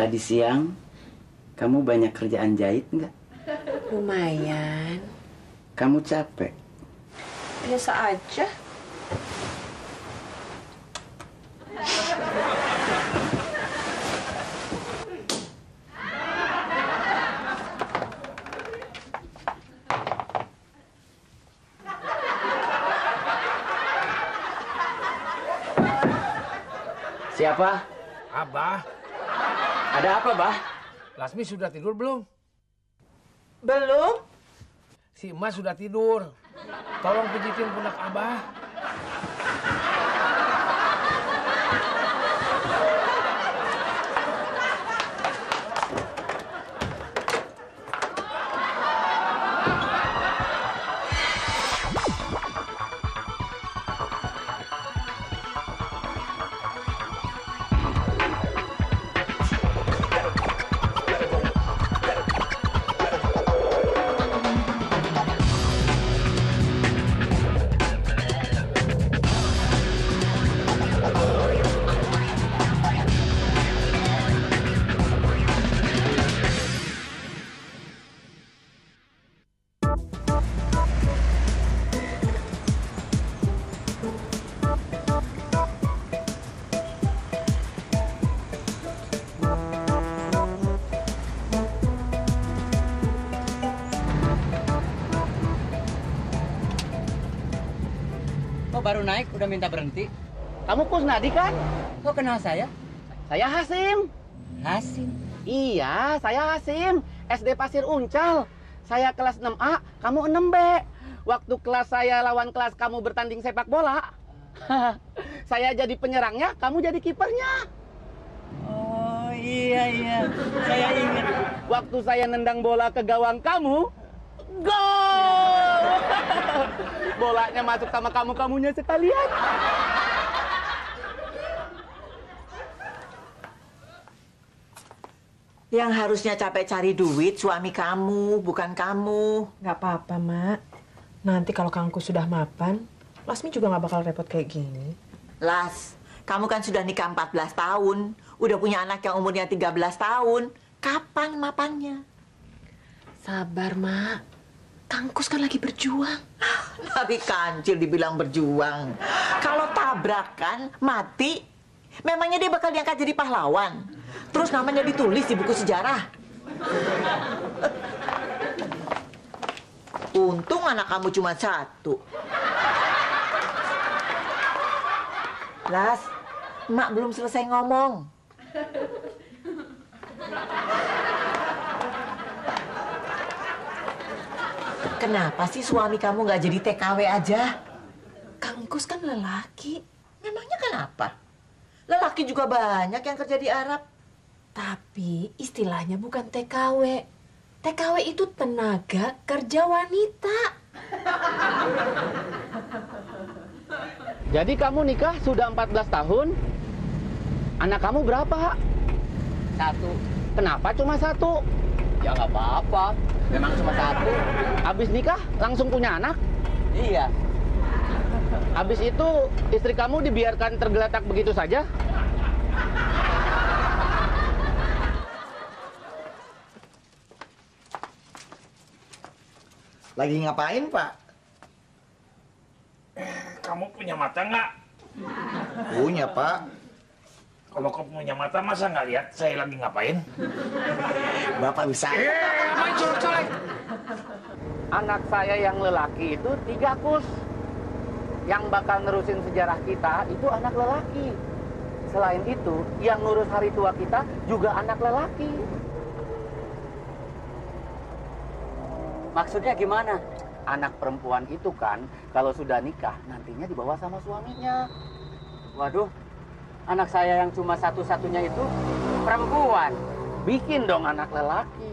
Tadi siang, kamu banyak kerjaan jahit nggak? Lumayan. Kamu capek? Biasa aja. Siapa? Abah, Ada apa, Bah? Lasmi sudah tidur belum? Belum? Si Emas sudah tidur. Tolong pijitin pundak Abah. Kok baru naik udah minta berhenti? Kamu Kusnadi kan? Kok kenal saya? Saya Hasim. Hasim. Iya, saya Hasim. SD Pasir Uncal. Saya kelas 6A, kamu 6B. Waktu kelas saya lawan kelas kamu bertanding sepak bola. Saya jadi penyerangnya, kamu jadi kipernya. Oh iya, saya ingat. Waktu saya nendang bola ke gawang kamu, gol! Bolanya masuk sama kamu-kamunya sekalian. Yang harusnya capek cari duit suami kamu, bukan kamu. Nggak apa-apa, Mak. Nanti kalau Kangku sudah mapan, Lasmi juga nggak bakal repot kayak gini. Las, kamu kan sudah nikah 14 tahun. Udah punya anak yang umurnya 13 tahun. Kapan mapannya? Sabar, Mak. Kangkus kan lagi berjuang. Dari kancil dibilang berjuang. Kalau tabrakan, mati, memangnya dia bakal diangkat jadi pahlawan. Terus namanya ditulis di buku sejarah. Untung anak kamu cuma satu. Las, Mak belum selesai ngomong. Kenapa sih suami kamu nggak jadi TKW aja? Kangkus kan lelaki. Memangnya kenapa? Lelaki juga banyak yang kerja di Arab. Tapi istilahnya bukan TKW. TKW itu tenaga kerja wanita. Jadi kamu nikah sudah 14 tahun? Anak kamu berapa? 1. Kenapa cuma 1? Ya nggak apa-apa. Memang cuma 1. Habis nikah langsung punya anak? Iya. Habis itu istri kamu dibiarkan tergeletak begitu saja? Lagi ngapain, Pak? Kamu punya mata nggak? Punya, Pak. Kalau kamu punya mata, masa nggak lihat saya lagi ngapain? Bapak bisa. Main colek-colek. Anak saya yang lelaki itu 3, Kus. Yang bakal nerusin sejarah kita itu anak lelaki. Selain itu, yang ngurus hari tua kita juga anak lelaki. Maksudnya gimana? Anak perempuan itu kan, kalau sudah nikah, nantinya dibawa sama suaminya. Waduh, anak saya yang cuma satu-satunya itu perempuan. Bikin dong anak lelaki.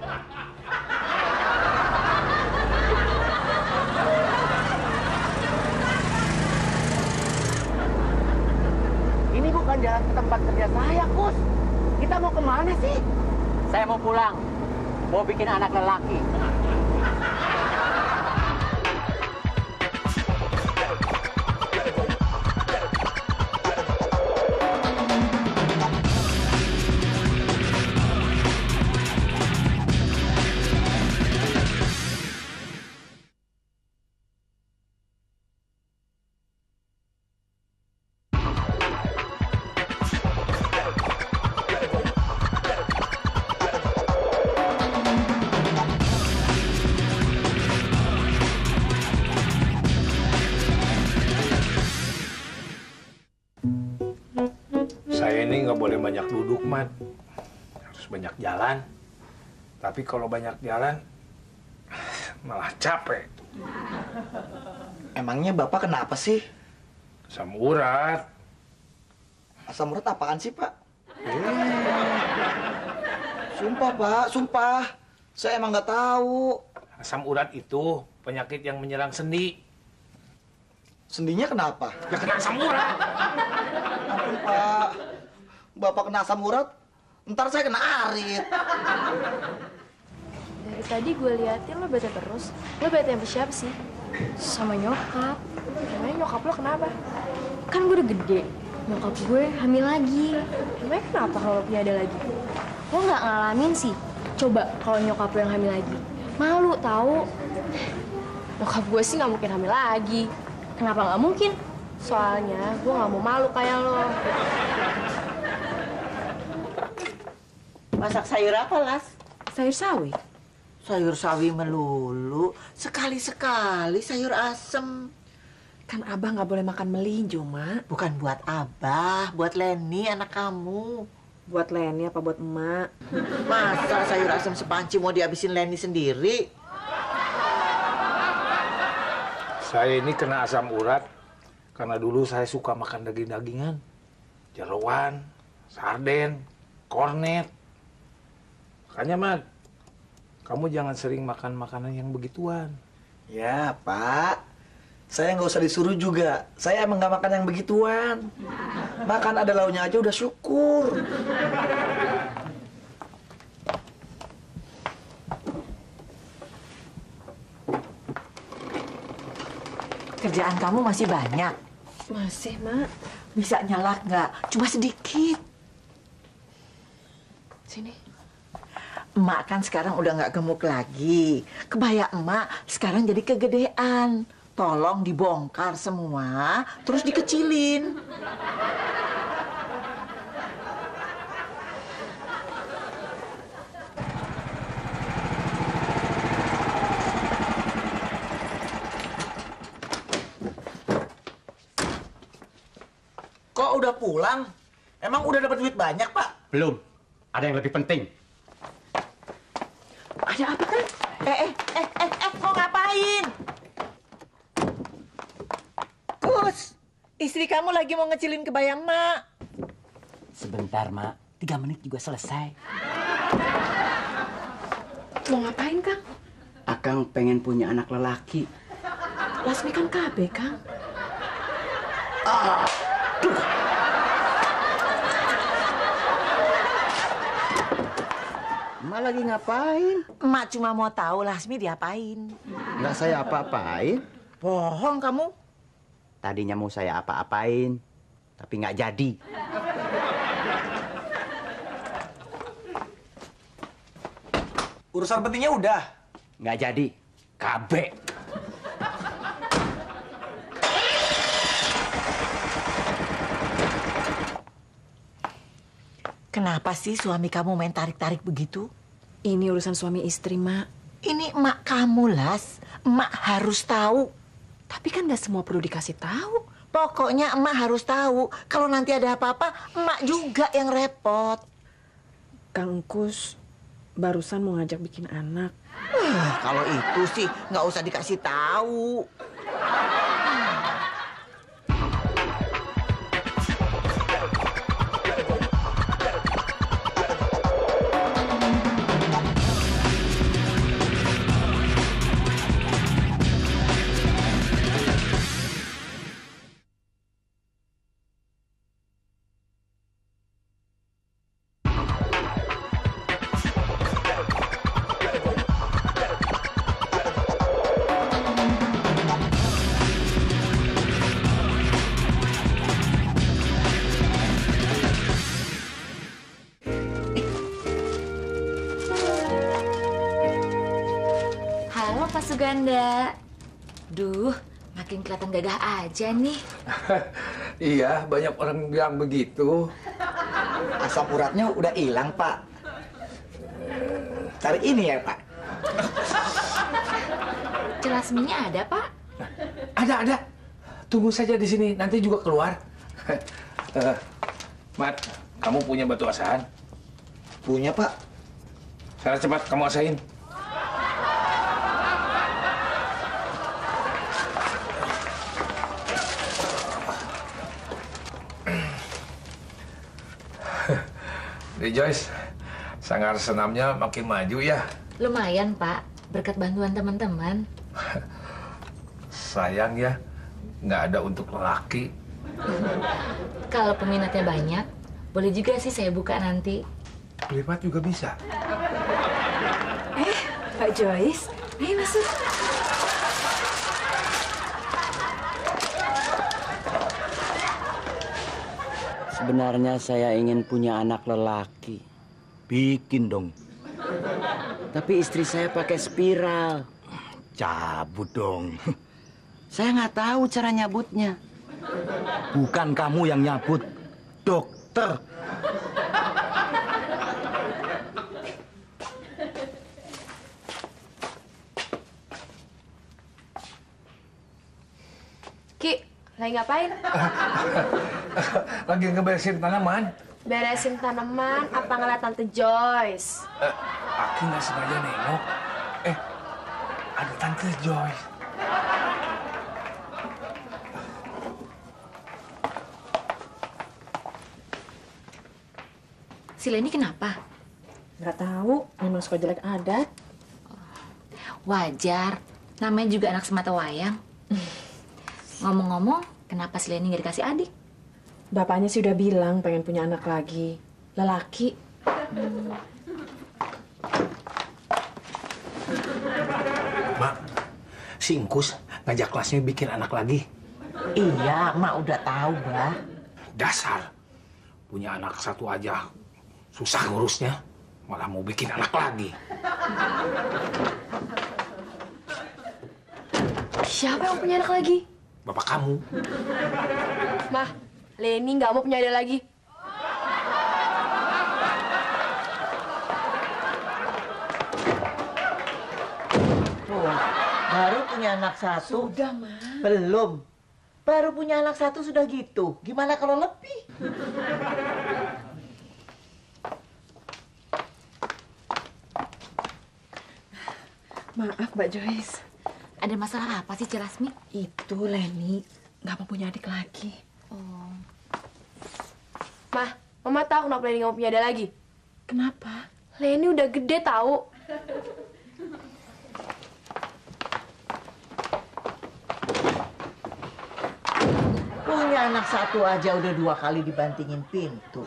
Ini bukan jalan ke tempat kerja saya, Kus. Kita mau kemana sih? Saya mau pulang. Mau bikin anak lelaki. nggak boleh banyak duduk, Mat. Harus banyak jalan. Tapi kalau banyak jalan, malah capek. Emangnya Bapak kenapa sih? Asam urat. Asam urat apaan sih, Pak? Sumpah, Pak, sumpah. Saya emang nggak tahu. Asam urat itu penyakit yang menyerang sendi. Sendinya kenapa? Ya kena asam urat. Ampun, Pak. Bapak kena asam urat, ntar saya kena arit. Dari tadi gue liatin lo bete terus. Lo bete sama siapa sih? Sama nyokap. Emangnya nyokap lo kenapa? Kan gue udah gede. Nyokap gue hamil lagi. Emangnya kenapa kalau punya ada lagi? Lo nggak ngalamin sih? Coba kalau nyokap lo yang hamil lagi. Malu tahu. Nyokap gue sih nggak mungkin hamil lagi. Kenapa nggak mungkin? Soalnya gue nggak mau malu kayak lo. Masak sayur apa, Las? Sayur sawi. Sayur sawi melulu. Sekali-sekali sayur asem. Kan Abah nggak boleh makan melinjo, Mak. Bukan buat Abah, buat Leni, anak kamu. Buat Leni apa buat emak? Masa sayur asem sepanci mau dihabisin Leni sendiri? Saya ini kena asam urat karena dulu saya suka makan daging-dagingan. Jeroan, sarden, kornet. Makanya, Mat, kamu jangan sering makan makanan yang begituan. Ya, Pak. Saya nggak usah disuruh juga. Saya emang nggak makan yang begituan. Makan ada lauknya aja udah syukur. Kerjaan kamu masih banyak. Masih, Mak. Bisa nyalak nggak? Cuma sedikit. Sini. Emak kan sekarang udah nggak gemuk lagi. Kebaya emak sekarang jadi kegedean. Tolong dibongkar semua, terus dikecilin. Kok udah pulang? Emang udah dapat duit banyak, Pak? Belum. Ada yang lebih penting. Ada apa, kan? Mau ngapain? Kus, istri kamu lagi mau ngecilin kebaya emak. Sebentar, Mak. 3 menit juga selesai. Mau ngapain, Kang? Akang pengen punya anak lelaki. Lasmi kan KB, Kang. Emak lagi ngapain? Emak cuma mau tahu Lasmi diapain. Nggak saya apa-apain. Bohong kamu. Tadinya mau saya apa-apain, tapi nggak jadi. Urusan pentingnya udah. Nggak jadi. KB. Kenapa sih suami kamu main tarik-tarik begitu? Ini urusan suami istri, Mak. Ini emak kamu, Las. Emak harus tahu. Tapi kan nggak semua perlu dikasih tahu. Pokoknya emak harus tahu. Kalau nanti ada apa-apa, emak juga yang repot. Kang Kus barusan mau ngajak bikin anak. Kalau itu sih nggak usah dikasih tahu. Halo Pak Suganda. Duh, makin kelihatan gagah aja nih. Iya, banyak orang bilang begitu. Asam uratnya udah hilang, Pak. Cari ini ya, Pak. Jelasminya ada, Pak? Ada. Tunggu saja di sini, nanti juga keluar. Mat, kamu punya batu asahan? Punya, Pak. Sana cepat kamu asahin. Di Joyce, sanggar senamnya makin maju ya. Lumayan, Pak. Berkat bantuan teman-teman. Sayang ya, nggak ada untuk lelaki. Kalau peminatnya banyak, boleh juga sih saya buka nanti. Privat juga bisa. Pak Joyce, ayo masuk. Sebenarnya saya ingin punya anak lelaki. Bikin dong. Tapi istri saya pakai spiral. Cabut dong. Saya nggak tahu cara nyabutnya. Bukan kamu yang nyabut, dokter. Ki, lagi ngapain? Lagi ngeberesin tanaman. Beresin tanaman apa ngeliat Tante Joyce? Aki nggak sengaja nengok. Ada Tante Joyce. Si Leni kenapa? Nggak tahu, memang suka jelek adat. Wajar. Namanya juga anak semata wayang. Ngomong-ngomong, kenapa si Leni nggak dikasih adik? Bapaknya sih udah bilang pengen punya anak lagi. Lelaki. Mak, si Ingkus ngajak kelasnya bikin anak lagi. Iya, Mak udah tahu, Bah. Dasar. Punya anak satu aja. Susah ngurusnya. Malah mau bikin anak lagi. Siapa yang punya anak lagi? Bapak kamu. Mah, Leni nggak mau punya adik lagi. Tuh, baru punya anak satu. Sudah, Ma. Belum. Baru punya anak satu sudah gitu. Gimana kalau lebih? Maaf, Mbak Joyce. Ada masalah apa sih, Cilasmi? Itu Leni nggak mau punya adik lagi. Oh. Mah, Mama tahu kenapa Leni nggak mau punya adik lagi? Kenapa? Leni udah gede tahu. Punya anak satu aja udah 2 kali dibantingin pintu.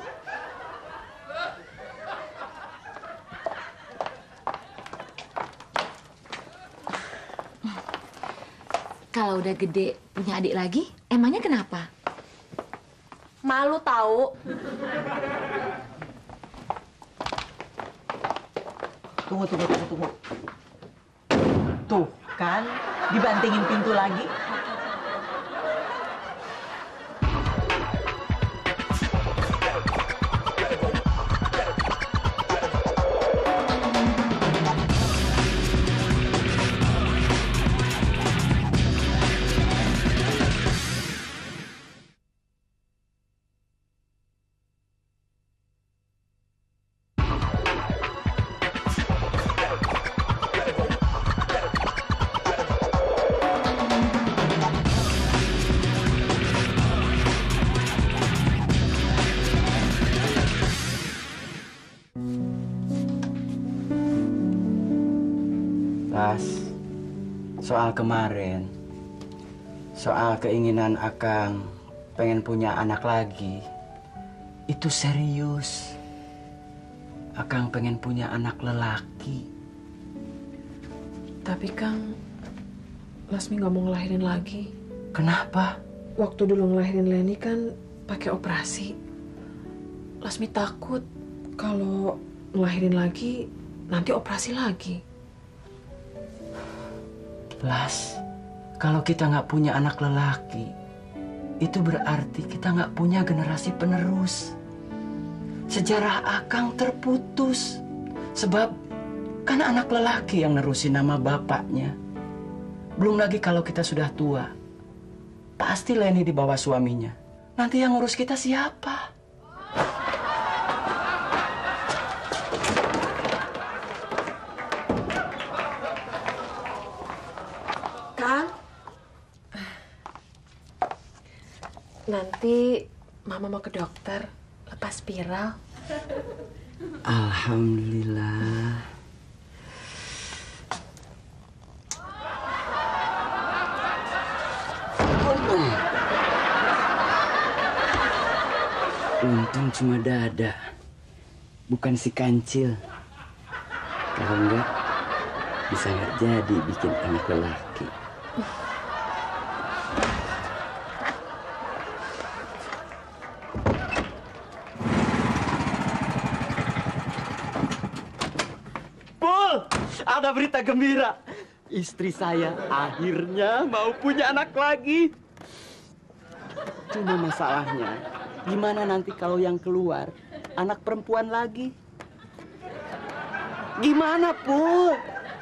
Kalau udah gede punya adik lagi, emangnya kenapa? Malu tahu. Tunggu. Tuh, kan? Dibantingin pintu lagi. Pas, soal kemarin, soal keinginan Akang pengen punya anak lagi, itu serius. Akang pengen punya anak lelaki. Tapi Kang, Lasmi nggak mau ngelahirin lagi. Kenapa? Waktu dulu ngelahirin Leni kan pakai operasi. Lasmi takut kalau ngelahirin lagi nanti operasi lagi. Las, kalau kita nggak punya anak lelaki, itu berarti kita nggak punya generasi penerus. Sejarah Akang terputus. Sebab kan anak lelaki yang nerusin nama bapaknya. Belum lagi kalau kita sudah tua. Pasti Leni di bawah suaminya. Nanti yang ngurus kita siapa? Nanti Mama mau ke dokter lepas spiral. Alhamdulillah. Untung cuma dada, bukan si kancil. Kalau enggak, bisa nggak jadi bikin anak lelaki. Pul, ada berita gembira. Istri saya akhirnya mau punya anak lagi. Cuma masalahnya, gimana nanti kalau yang keluar anak perempuan lagi? Gimana, Pul?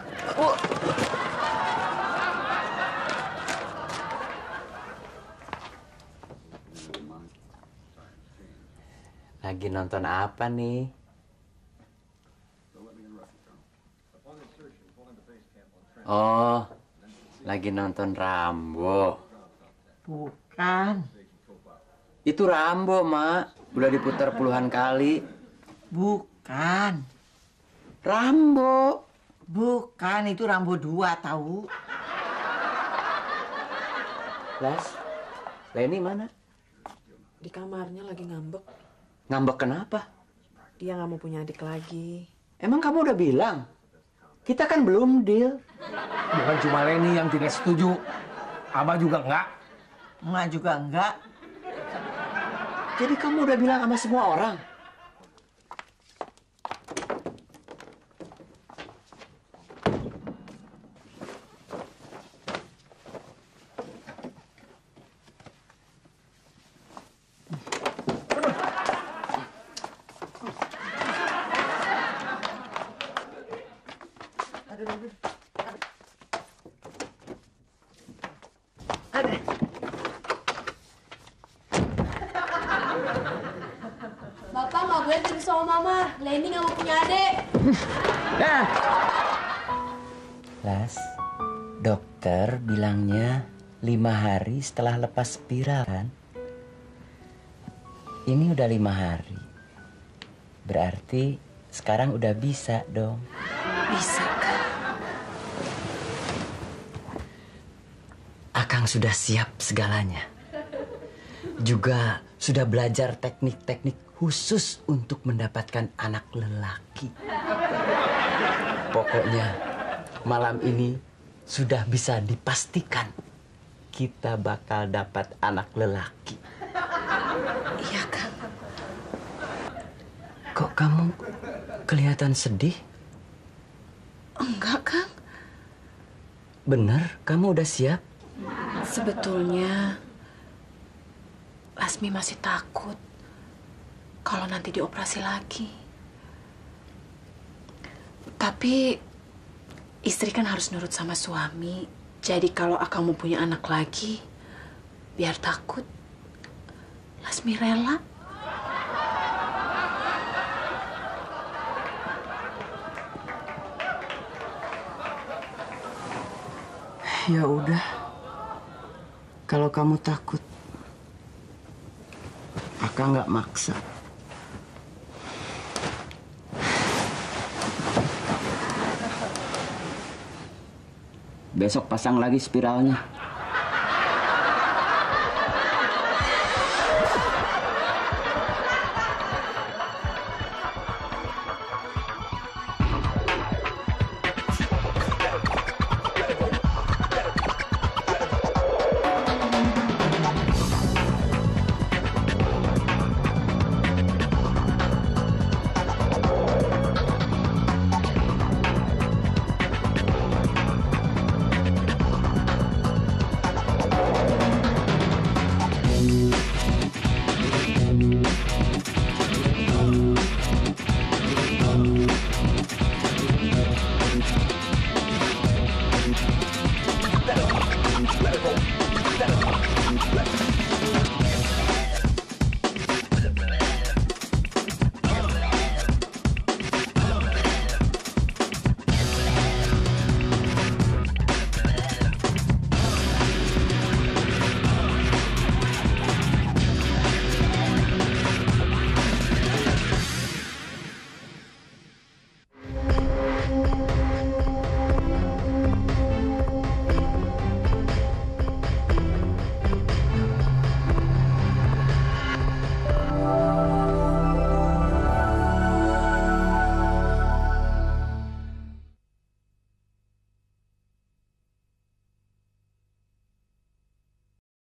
Lagi nonton apa nih? Oh, lagi nonton Rambo. Bukan. Itu Rambo, Mak. Udah diputar puluhan kali. Bukan. Rambo. Bukan, itu Rambo 2 tahu. Las, Leni mana? Di kamarnya lagi ngambek. Ngambek kenapa? Dia nggak mau punya adik lagi. Emang kamu udah bilang? Kita kan belum deal. Bukan cuma Leni yang tidak setuju. Abah juga enggak. Emak juga enggak. Jadi kamu udah bilang sama semua orang? Bapak nggak boleh tidur sama Mama. Leni nggak mau punya adik. Las, dokter bilangnya 5 hari setelah lepas spiral kan? Ini udah 5 hari. Berarti sekarang udah bisa dong. Bisa kan? Akang sudah siap segalanya. Juga sudah belajar teknik-teknik khusus untuk mendapatkan anak lelaki. Pokoknya malam ini sudah bisa dipastikan kita bakal dapat anak lelaki. Iya, Kang. Kok kamu kelihatan sedih? Enggak, Kang. Bener, kamu udah siap? Sebetulnya Lasmi masih takut kalau nanti dioperasi lagi. Tapi istri kan harus nurut sama suami. Jadi kalau Akang mau punya anak lagi, biar takut, Lasmi rela. Ya udah, kalau kamu takut, Akang nggak maksa. Besok pasang lagi spiralnya. Let it go.